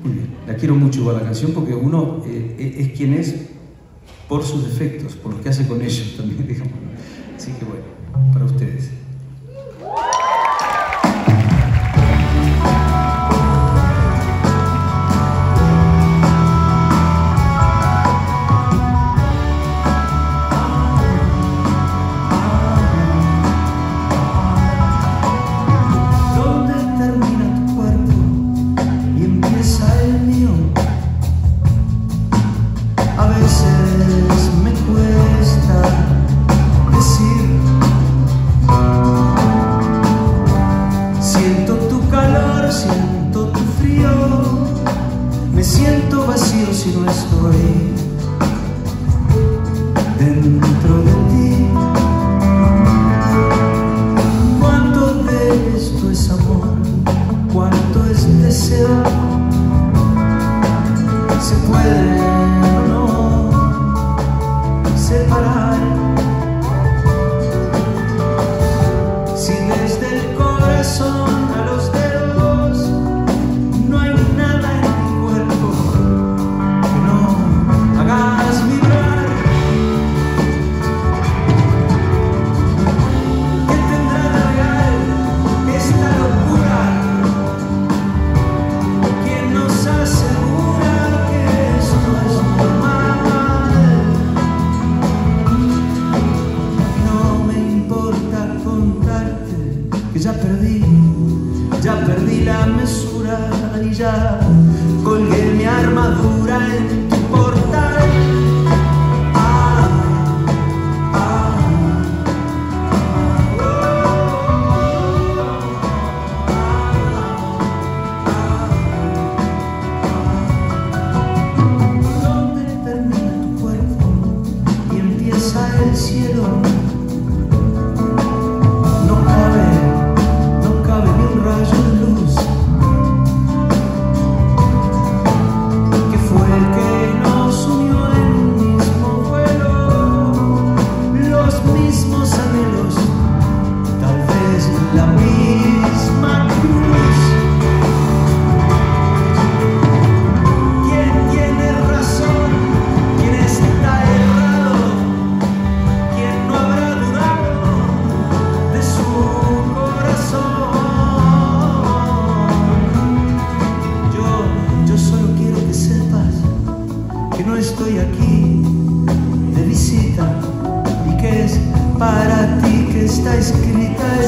Muy bien, la quiero mucho igual la canción porque uno es quien es por sus defectos, por lo que hace con ellos también, digamos. Así que bueno, para ustedes. Me siento vacío si no estoy dentro de ti. Cuánto de esto es amor, cuánto es deseo. Se puede o no separar. Si desde el corazón a los dedos no hay nada en mi cuerpo que no hagas vibrar, ¿qué tendrá de real esta locura? ¿Quién nos asegura que esto es normal? No me importa contarte que ya perdí la mesura y ya colgué mi armadura en tu portal. ¿Dónde termina tu cuerpo y empieza el cielo? No cabe ni un rayo de luz. Que fue el que nos unió en un mismo vuelo, los mismos anhelos, tal vez la misma cruz. ¿Quién tiene razón? ¿Quién está errado? ¿Quién no habrá dudado de su corazón? Yo solo quiero que sepas que no estoy aquí de visita y que es para ti que está escrita